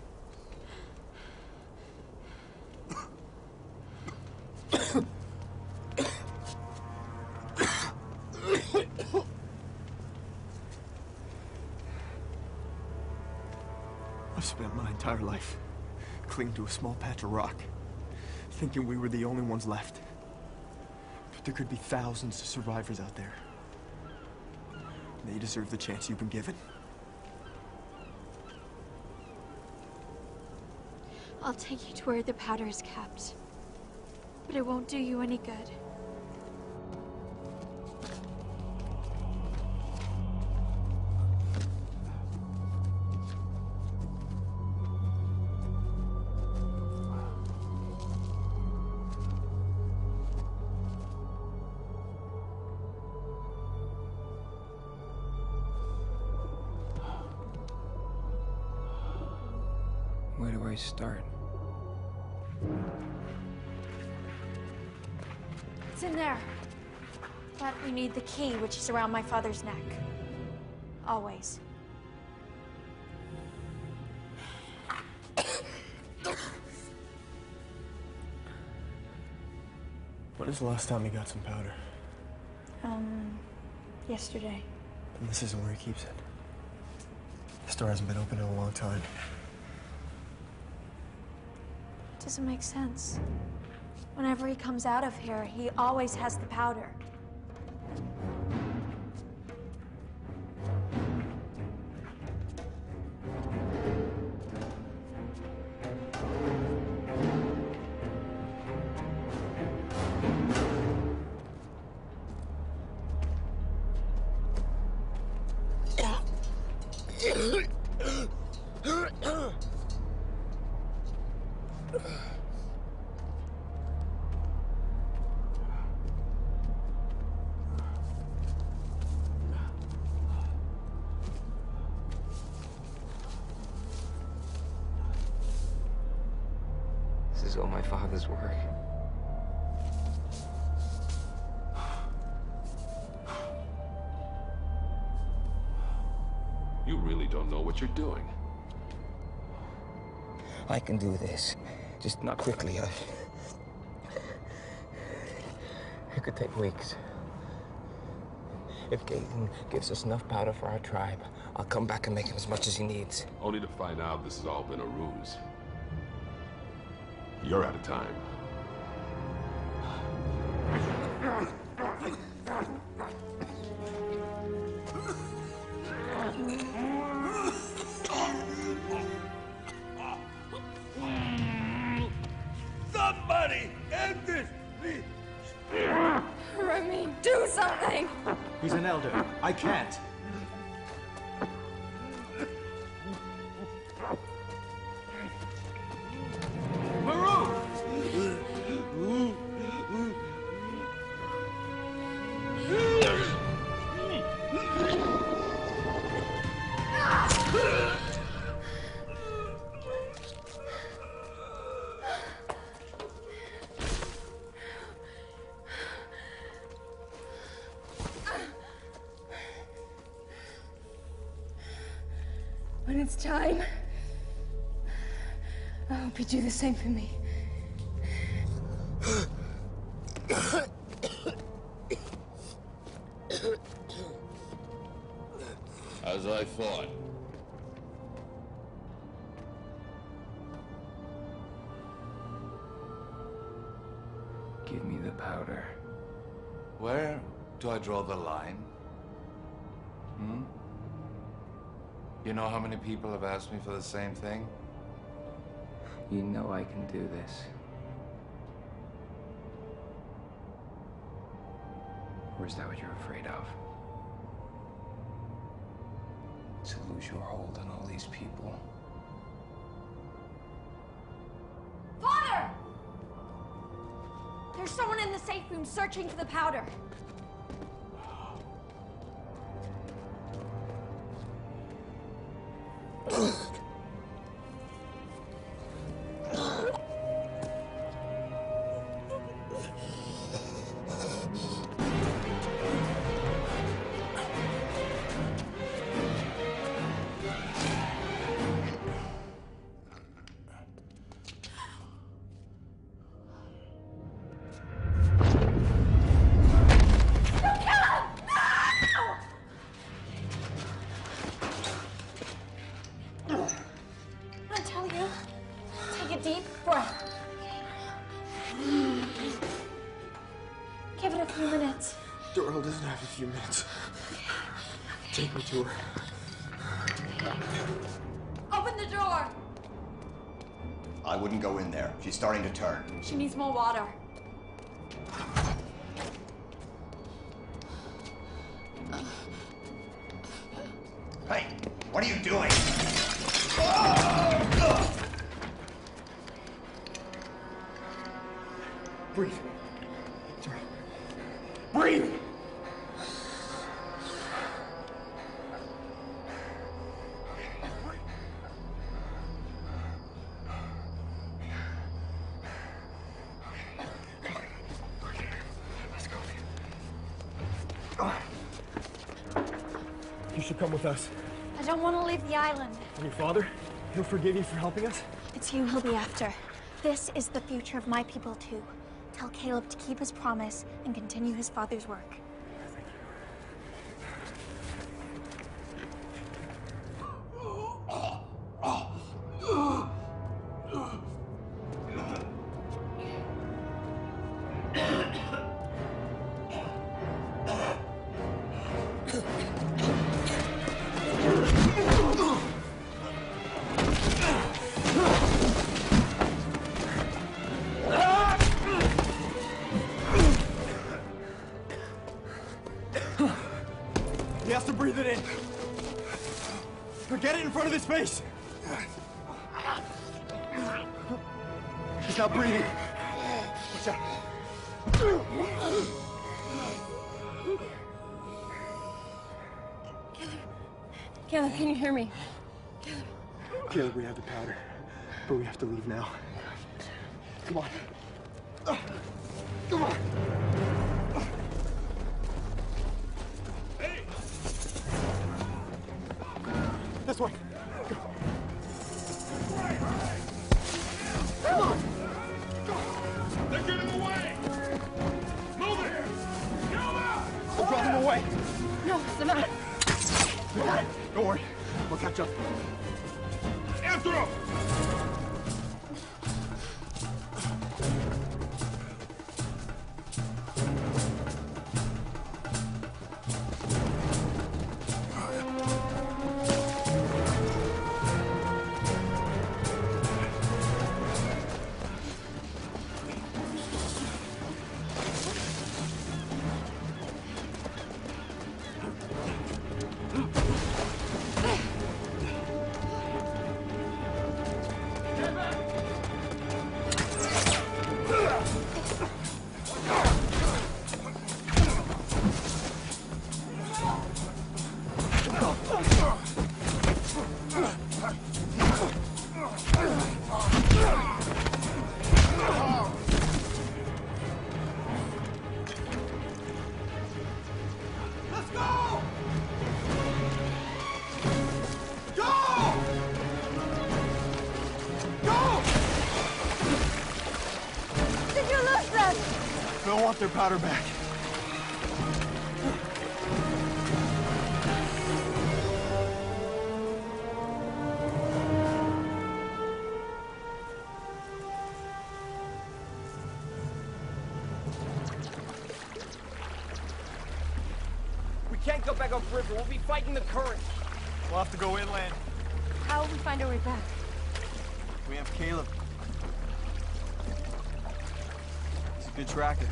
I've spent my entire life clinging to a small patch of rock, thinking we were the only ones left. But there could be thousands of survivors out there. They deserve the chance you've been given. I'll take you to where the powder is kept. But it won't do you any good. Where do I start? It's in there. But we need the key, which is around my father's neck. Always. When is the last time you got some powder? Um, yesterday. And this isn't where he keeps it. The store hasn't been open in a long time. Doesn't make sense. Whenever he comes out of here, he always has the powder. This is all my father's work. You really don't know what you're doing. I can do this. Just not quickly. I... It could take weeks. If Gaten gives us enough powder for our tribe, I'll come back and make him as much as he needs. Only to find out this has all been a ruse. You're out of time. Somebody end this, please! Remy, do something! He's an elder. I can't. When it's time, I hope you do the same for me. As I thought. Give me the powder. Where do I draw the line? Hmm? You know how many people have asked me for the same thing? You know I can do this. Or is that what you're afraid of? To lose your hold on all these people? Father! There's someone in the safe room searching for the powder. Doral doesn't have a few minutes. Take me to her. Open the door! I wouldn't go in there. She's starting to turn. She needs more water. Hey, what are you doing? Breathe. Breathe! You should come with us. I don't want to leave the island. And your father? He'll forgive you for helping us? It's you he'll be after. This is the future of my people, too. Tell Caleb to keep his promise and continue his father's work. He has to breathe it in. Or get it in front of his face. He's not breathing. Watch out. Caleb, can you hear me? Caleb, we have the powder, but we have to leave now. Come on. Come on. This way. Go. Come on. They're getting away! Move it! Get them out! I'll draw them away. No, Savannah. Don't worry. We'll catch up. After them! I want their powder back. We can't go back upriver. We'll be fighting the current. We'll have to go inland. How will we find our way back? We have Caleb. He's a good tracker.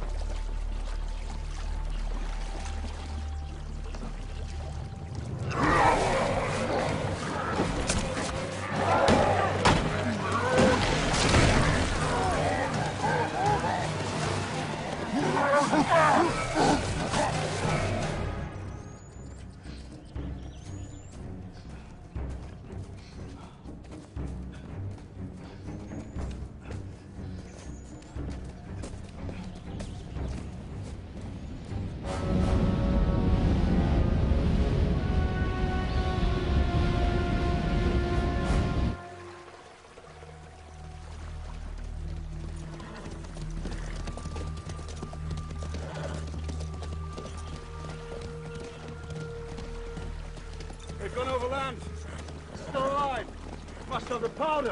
They've gone overland. Still alive. Must have the powder.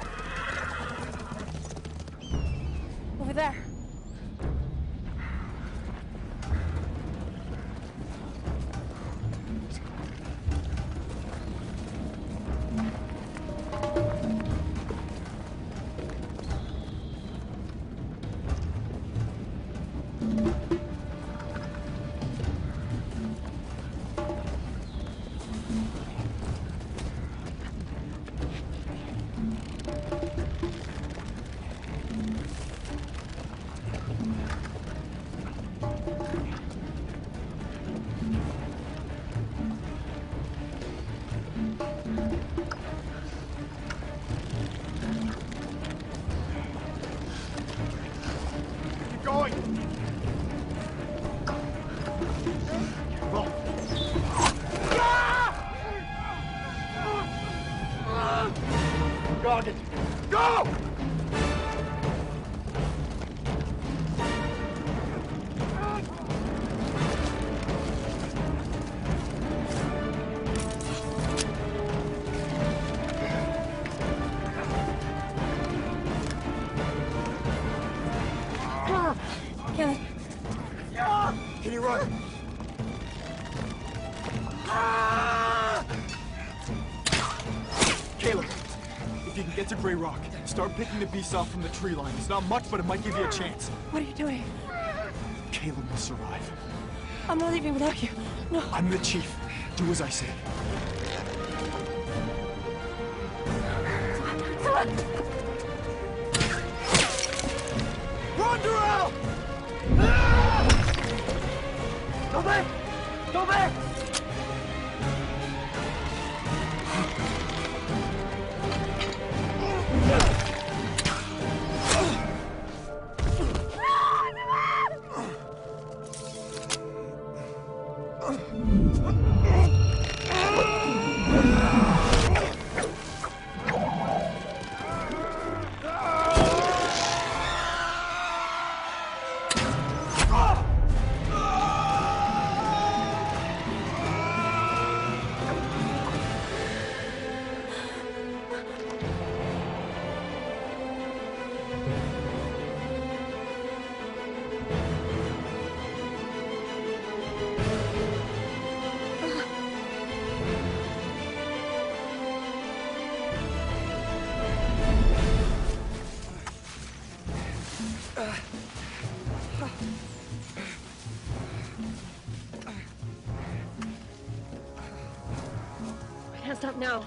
Over there. going! Well. Goggin, go! Caleb. Can you run? Caleb, if you can get to Grey Rock, start picking the beasts off from the tree line. It's not much, but it might give you a chance. What are you doing? Caleb will survive. I'm not leaving without you. No. I'm the chief. Do as I say. Run, Durrell! Go back! Go back! I can't stop now.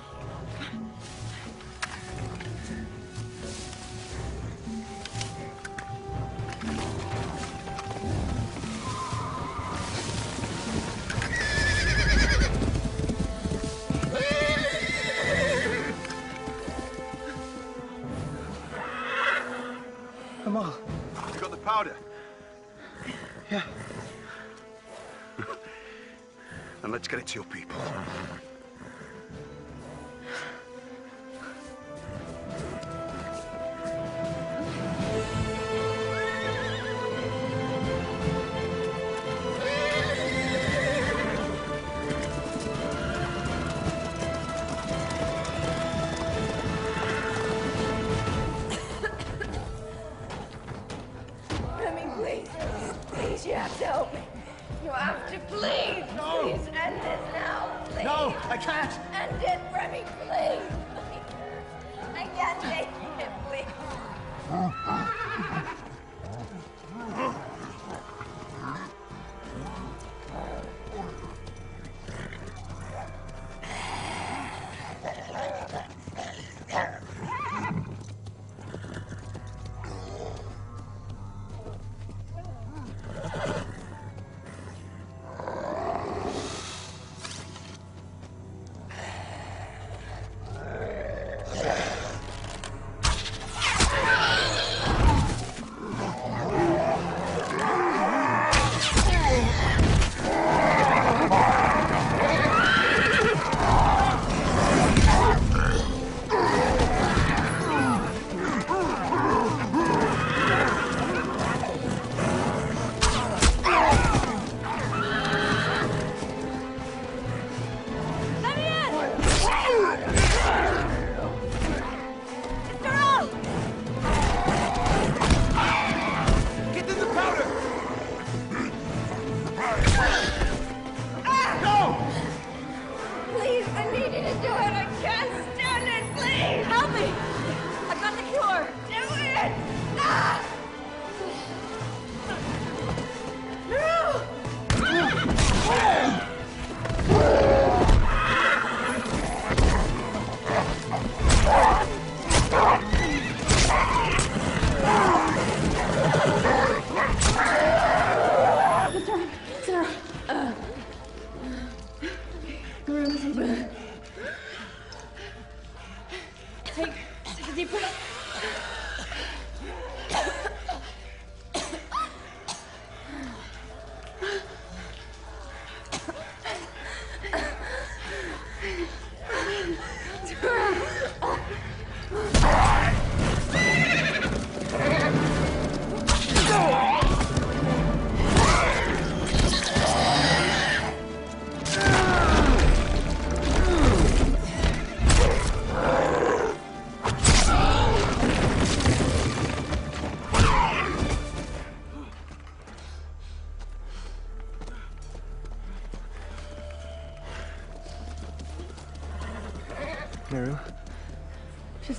Amal, you got the powder? Yeah. Then let's get it to your people. Remy, please. Please, you have to help me. You have to, please. No. Please end this now, please. No, I can't. End it, Remy, please. I can't take it, please.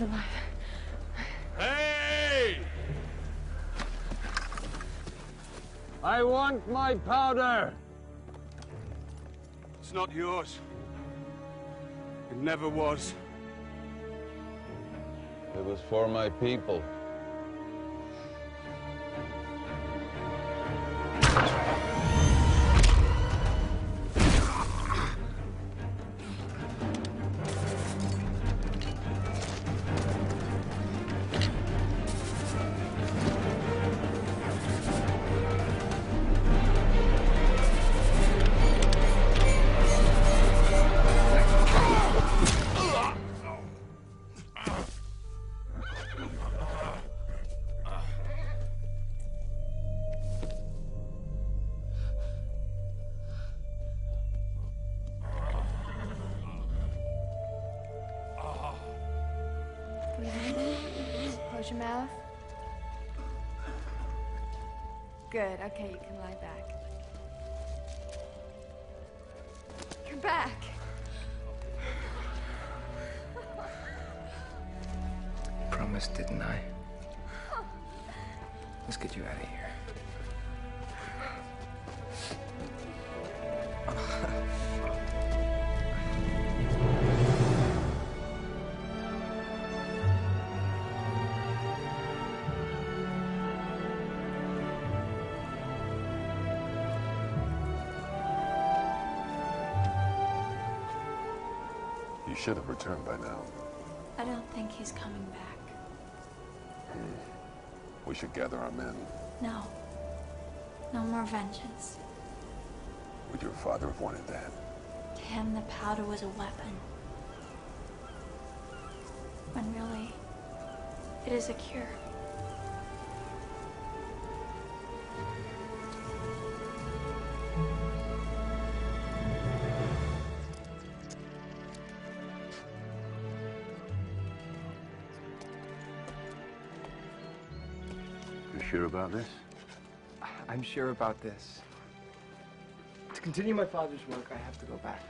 alive. Hey! I want my powder! It's not yours. It never was. It was for my people. Close your mouth. Good, okay, you can lie back. You're back. Promised, didn't I? Let's get you out of here. You should have returned by now. I don't think he's coming back. We should gather our men. No. No more vengeance. Would your father have wanted that? To him, the powder was a weapon. When really, it is a cure. You sure about this? I'm sure about this. To continue my father's work, I have to go back.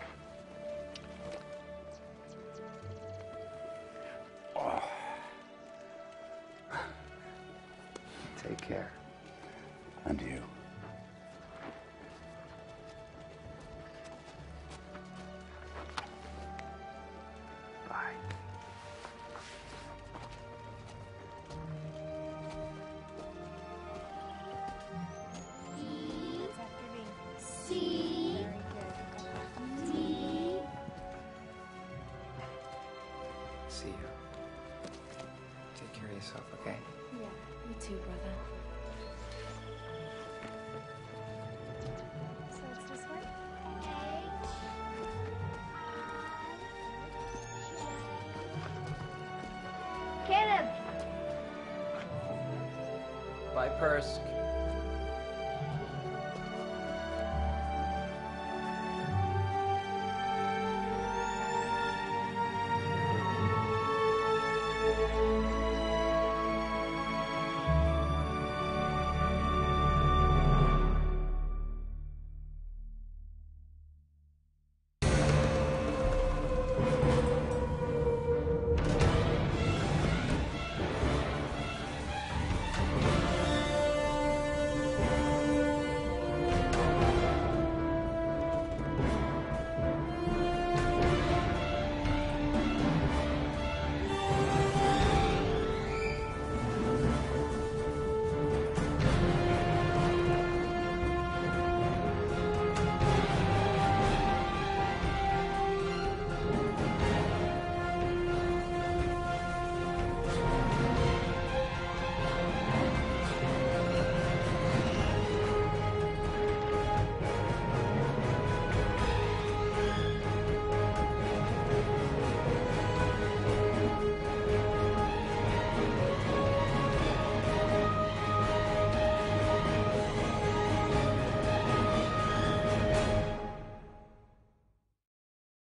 Oh. Take care. And you. Bye. C. D. See you. Take care of yourself, okay? Yeah, you too, brother. So it's this way? Caleb! Bye, Persk.